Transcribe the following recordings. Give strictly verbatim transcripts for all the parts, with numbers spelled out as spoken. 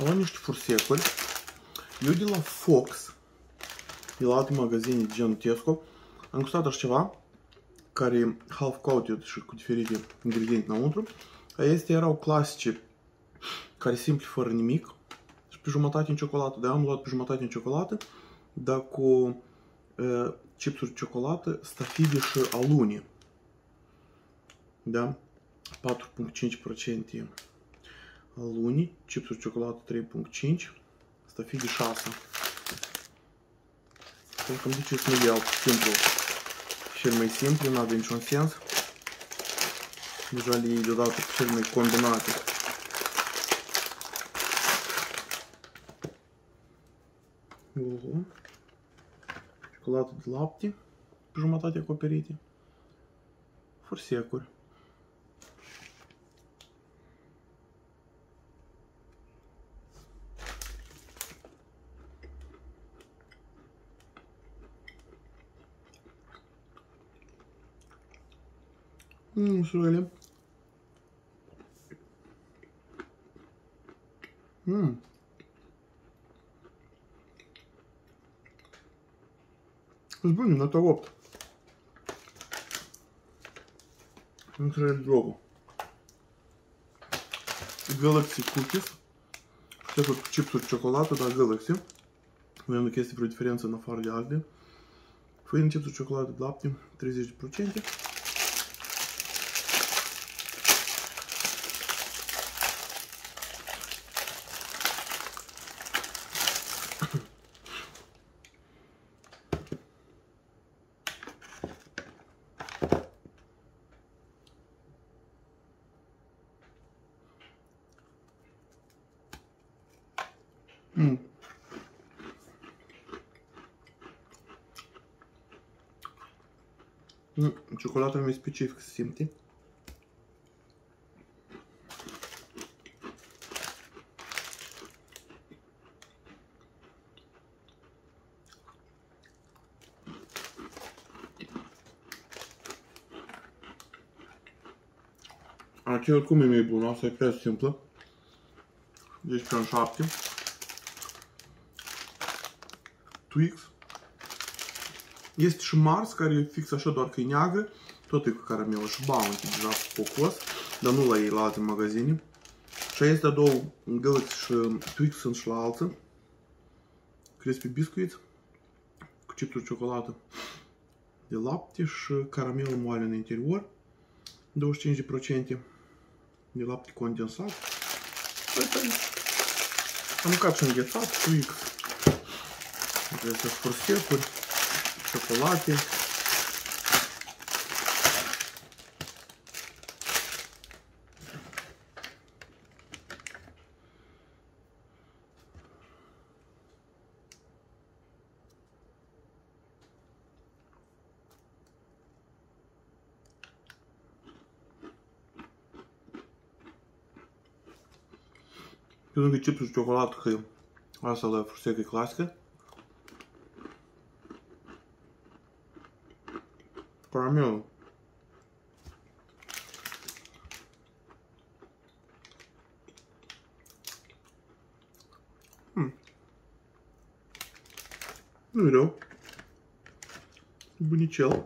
Au niște fursecuri. Eu de la Fox, de la alte magazine de genul Tesco, am gustat așa ceva, care e half-coated și cu diferite ingrediente înăuntru. Astea erau clasice, care simple fără nimic. Și pe jumătate în ciocolată. Da, am luat pe jumătate în ciocolată, dar cu uh, chipsuri de ciocolată, stafide și alune. Da? patru virgulă cinci la sută alune, chipsuri de ciocolată trei virgulă cinci la sută, stafide șase la sută. Pentru că îmi zice să nu iau simplu, cel mai simplu, nu are niciun sens. Deja le iei deodată cu cel mai combinate. Uhu. Ciocolată de lapte, pe jumătate acoperite. Fursecuri. Mmm, surele. Mmm. Sunt bune, nota opt. Între drogul. Galaxy Cookies. Știu că chipsuri ciocolată, dar Galaxy. Vedem că este vreo diferență în afară de alte. Făină, chipsuri ciocolată de lapte, treizeci la sută. Mm. Mm. Ciocolata mai specific se simte. Aceea oricum e mai bună, asta e prea simplă. Deci pe un șapte. Twix. Este și Mars, care e fix așa, doar că e neagră. Tot e cu caramelă și Bounty, deja cu cocos. Dar nu la ei, la alte magazine. Și astea două, Galaxy și Twix, sunt și la alții. Crispy Biscuits. Cu chipsuri ciocolată de lapte și caramelă moale în interior. douăzeci și cinci la sută de lapte condensat. Am mâncat și înghețat, Twix. Trebuie să fursecuri, ciocolate. Pe lângă chipsuri de ciocolată, că asta la fursecă e clasică. Caramel. Hmm. Nu e rău. Bunicel.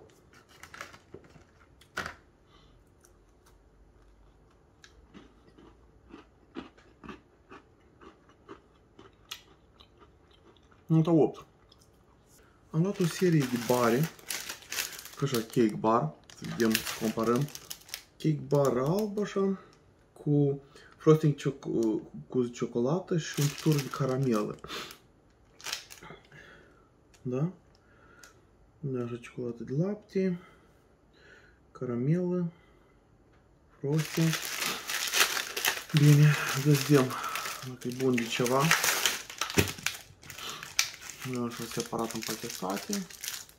Nota opt. Am luat o serie de bare. Ca așa, cake bar. Să vedem, să comparăm. Cake bar alb, așa, cu frosting cioc cu ciocolată și un tur de caramelă. Da? Da, așa, ciocolată de lapte, caramelă, frosting. Bine, vedem dacă e bun de ceva. Nu așa separat împachetate.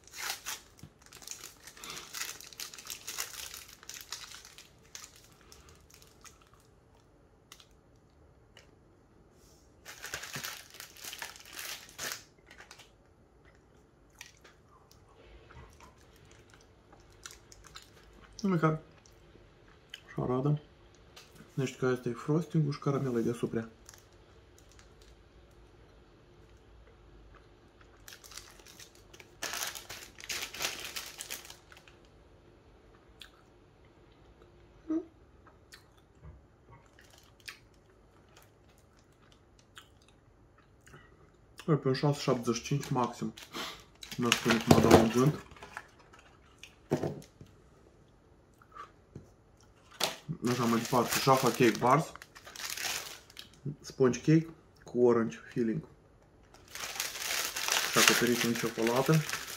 Măcar așa arată. Nu știu că asta e frosting-ul și caramela e deasupra. Pe un șase șaptezeci și cinci maxim. Nu spune cum mă dau în gând. Așa mai departe, Jaffa Cake Bars. Sponge cake cu orange filling. Și acoperit în ciocolată.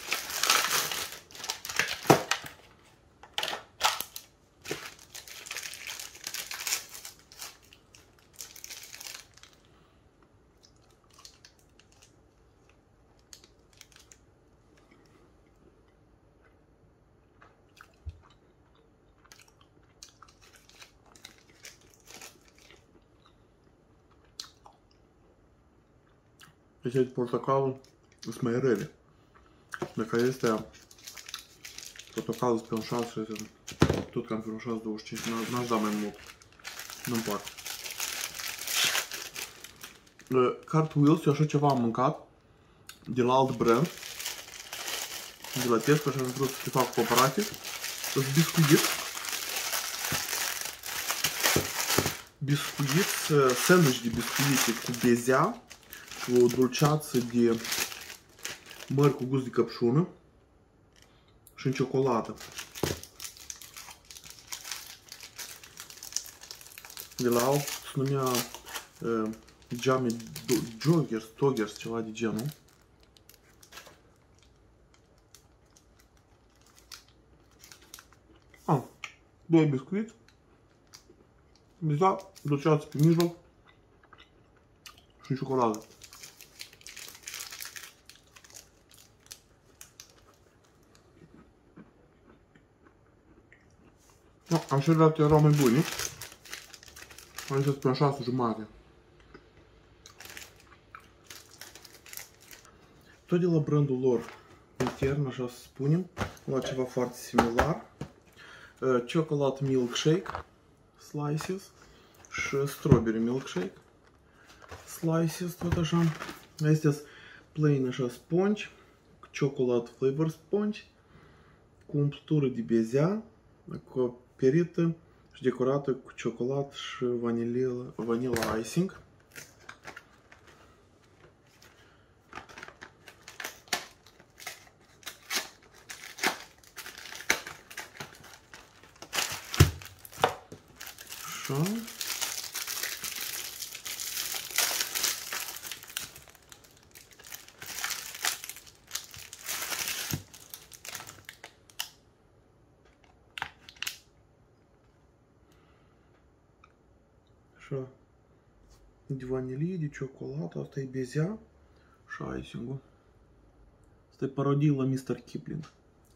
Deci de portocalul sunt mai rele. Dacă este portocalul pe un șase, tot cam pe un șase douăzeci și cinci, n-aș da mai mult. Nu-mi plac. Cartwheels, eu așa ceva am mâncat de la alt brand, de la Tesco, și am vrut să fac comparație. Sunt biscuit. Biscuit, sandwich de biscuite cu bezea, cu o dulceață de măr cu gust de căpșună și în ciocolată. De la alt se numea uh, Jammy Joggers, Toggers, ceva de genul. Ah, doi biscuiți, beza, dulceață pe mijloc și în ciocolată. No, așa erau mai buni. Aici sunt pe un șase jumate. Tot de la brandul lor intern, așa să spunem, la ceva foarte similar. Uh, Chocolate Milkshake Slices și Strawberry Milkshake Slices, tot așa. Astea sunt plain așa sponge, Chocolate Flavor Sponge, cu umplutură de bezea, acoperită și decorată cu ciocolată și vanilla, vanilla icing. Așa. Așa. De vanilie, de ciocolată, asta e bezea și icing-ul. Asta e parodie la mister Kipling.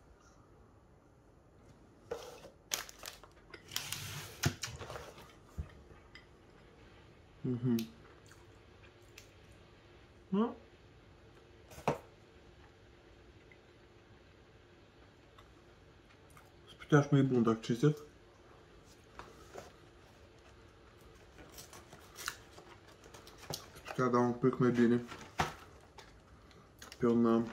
Mhm. Da? Se putea și mai bun dacă cinstit. Se putea da un pic mai bine. Pe un...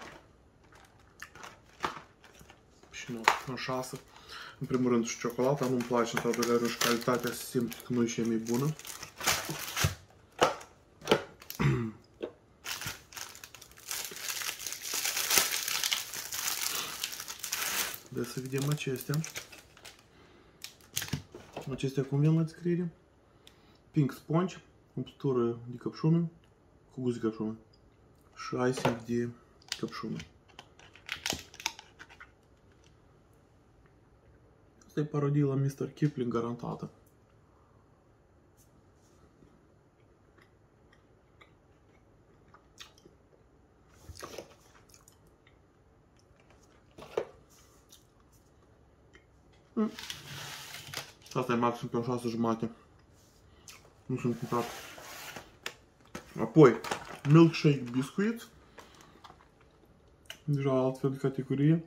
și nu, un șase. În primul rând și ciocolata, nu-mi place, în toată rând și calitatea se simte că nu e și mai bună. Deci să vedem acestea. Acestea cum vin la descriere. Pink sponge, umplutură de căpșună, cu gust de căpșună și icing de căpșună. Asta e parodie la mister Kipling garantată. Mm. Asta e maxim pe un șase jumate. Nu sunt cumpărat. Apoi, milkshake biscuit. Deja altfel de categorie.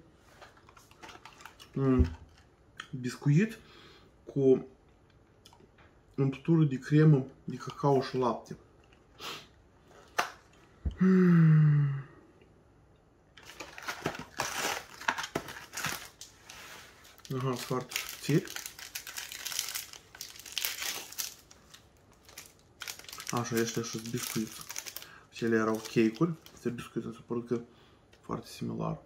Mm. Biscuit cu umplutură de cremă de cacao și lapte. Mm. Aha, foarte subțiri. Așa, este și biscuit. cele erau cake-uri. Este biscuit, mi s-a părut că foarte similar.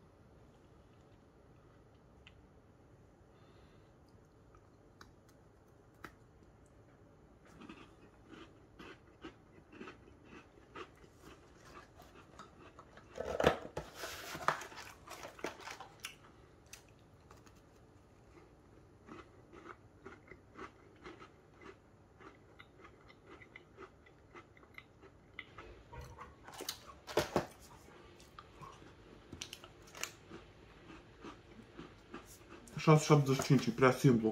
șase șaptezeci și cinci, e prea simplu.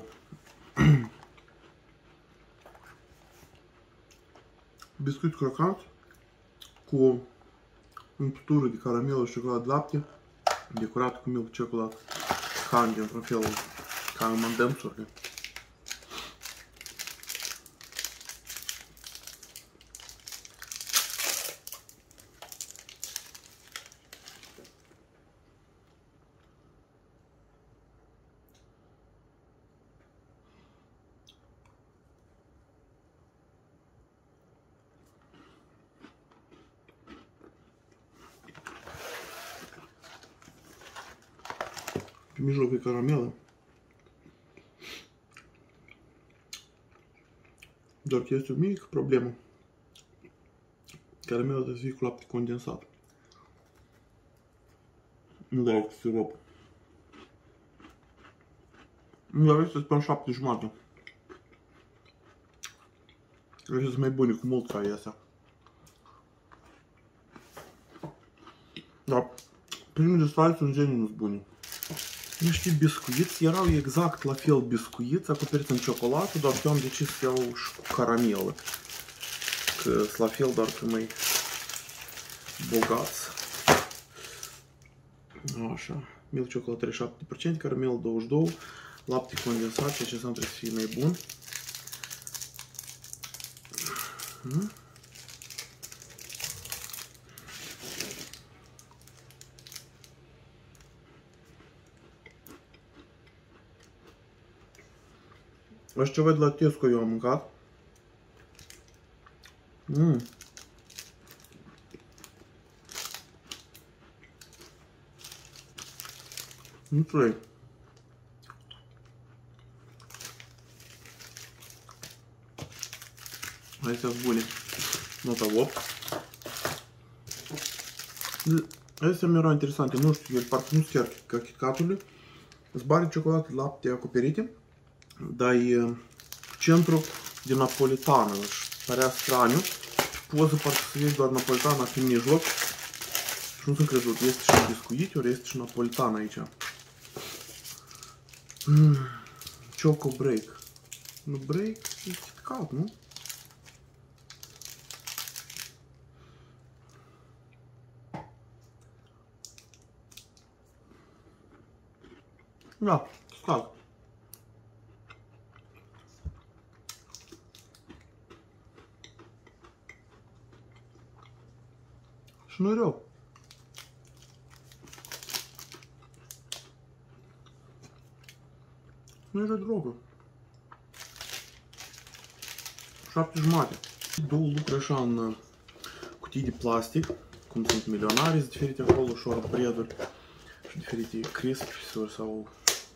Biscuit crocant cu umplutură de caramelă și ciocolată de lapte, decorat cu milk chocolate candy, într-un fel ca în M and M's-urile. Pe mijloc e caramelă. Doar că este o mică problemă. Caramela trebuie să fie cu lapte condensat. Nu dau cu sirop. Nu aveți să spun șapte jumate. Așa sunt mai bune cu mult ca astea. Dar primul de stai sunt genii nu-s buni. Niște biscuiți, erau exact la fel biscuiți, acoperiți în ciocolată, doar că eu am decis să iau și cu caramelă. Că sunt la fel, doar că mai bogați. Așa, milk chocolate treizeci și șapte la sută, caramelă douăzeci și doi la sută, lapte condensat, ceea ce înseamnă trebuie să fie mai bun. Hmm? Așa ceva de la Tesco eu am mâncat. Mm. Nu trei. Astea sunt bune. Nota opt. Astea mi erau interesante. Nu știu, el parcă nu sunt chiar ca KitKat-urile. Sunt bare ciocolată, lapte acoperite. Dar e centru de napolitană. Își părea straniu. Poză parcă să vezi doar napolitana pe mijloc. Și nu sunt crezut. Este și biscuit, ori este și napolitana aici. Mm. Choco break. Nu break, e KitKat, nu? Da, KitKat. Și nu-i rău. Nu-i rău deloc. șapte jumate. Două lucruri așa în cutii de plastic, cum sunt milionari, sunt diferite acolo, shortbread-uri și diferite crisps-uri sau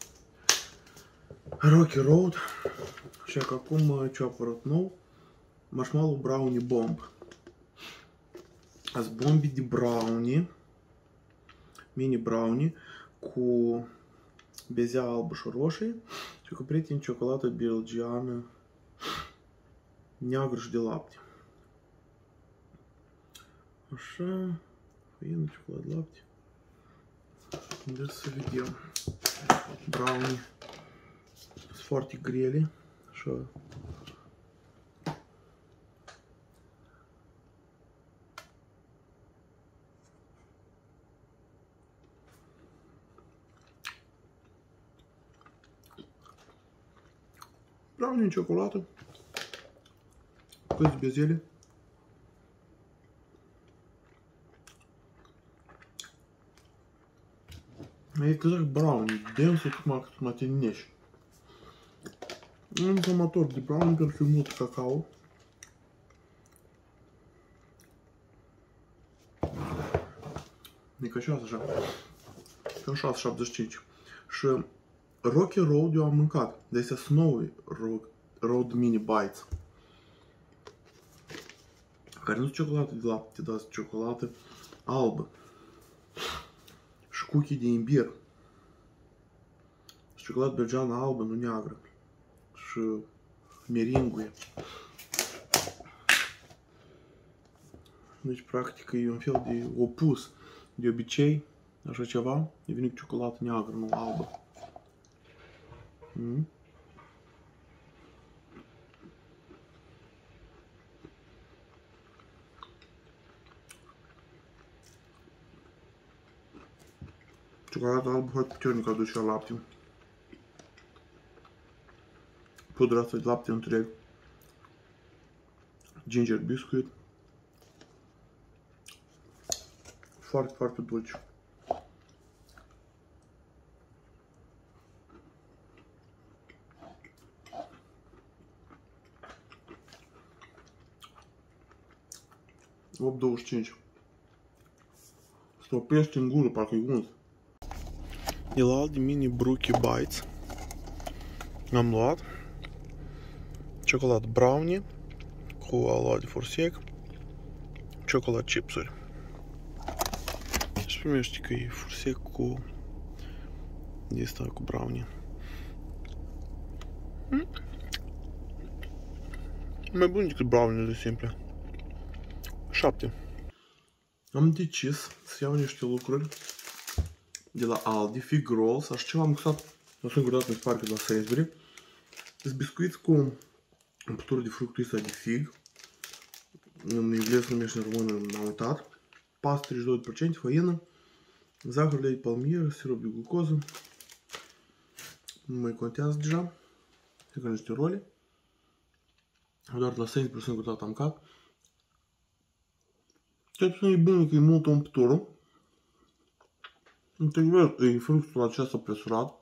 Rocky Road. Așa că acum ce a apărut nou, marshmallow brownie bomb. Azi bombi de brownie, mini brownie, cu bezea albă și roșie și acoperite în ciocolată belgiană neagră și de lapte. Așa, făină, ciocolată de lapte. Deci să vedem. Brownie sunt foarte grele, așa. Brownie în ciocolată, câți bezele. E exact brownie, densă cum cât mă atinești. Un amator de brownie pentru că e mult cacao. Nicășoasă așa. Pe șase șaptezeci și cinci. Și Rocky Road eu am mâncat. De astea Snowy Road Mini Bites. Care nu sunt ciocolată de lapte, dar sunt ciocolată albă. Și cookie de imbir. Și ciocolată belgeană albă, nu neagră. Și meringuie. Deci, practic, e un fel de opus. De obicei, așa ceva, e venit cu ciocolată neagră, nu albă. Mm. Ciocolata albă foarte puternic aduce la lapte. Pudra asta de lapte întreg. Ginger biscuit. Foarte, foarte dulce. opt douăzeci și cinci. Stropește în gură, parcă e unt. De la Aldi Mini Brookie Bites am luat ciocolată brownie cu aluat de forsec, ciocolată chipsuri. Și primește că e forsec cu de asta cu brownie. Mm. Mai bun decât brownie-urile simple. șapte. Am decis să iau niște lucruri de la Aldi, fig rolls, așa ceva am gustat o singură dată, mi se pare că de la Sainsbury. Sunt biscuiți cu împătură de fructul ăsta de fig. În engleză numește, în română m-am uitat. Pastă treizeci și doi la sută, făină, zahăr, ulei de palmier, sirop de glucoză. Nu mai contează deja. Cred că niște role. Doar de la Sainsbury singură dată am cat. Cel puțin e bine că e multă umpătură. Întâlnesc, e fructul acesta presurat.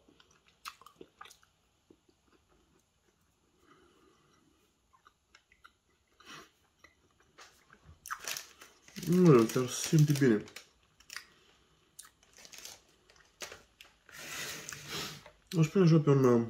Nu rău, chiar se simte bine. O să pun așa pe un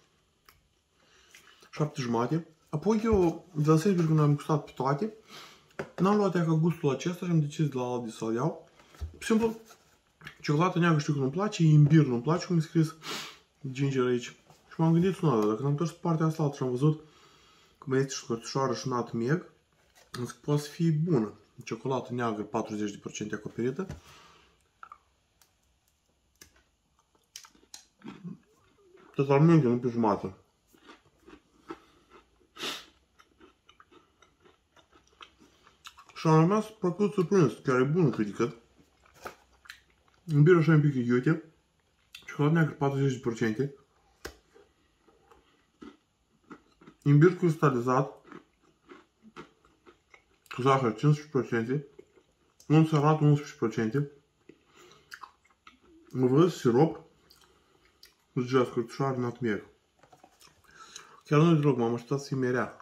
șapte jumate. Apoi eu, de la Sainsbury, când am gustat pe toate, n-am luat ea ca gustul acesta și am decis de la Aldi să-l iau. Pe simplu, ciocolată neagră știu că nu-mi place, imbir nu-mi place, cum e scris ginger aici. Și m-am gândit sunat, dacă am întors pe partea asta altă și am văzut că mai este și cărtușoară și nutmeg, am zis că poate să fie bună. Ciocolată neagră, patruzeci la sută acoperită. Totalmente, nu pe jumătate. Și am rămas plăcut surprins, chiar e bună cât de cât. Imbirul așa un pic iute. Ciocolată neagră, patruzeci la sută. Imbir cristalizat. Cu zahăr cincisprezece la sută. Unt salat unsprezece la sută. Văz sirop. Cu geas, cărtușoară, nutmeg. Chiar nu-i deloc, m-am așteptat să-i merea.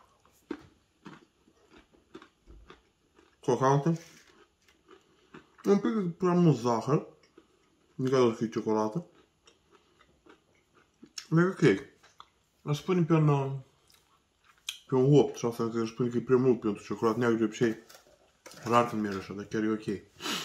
Crocantă. Un pic prea mult zahăr. Nu ca să fie ciocolată. Mega ok. Aș spune pe un, pe un opt și asta că aș spune că e prea mult pentru ciocolată neagră de obicei. Rar când merge așa, dar chiar e ok.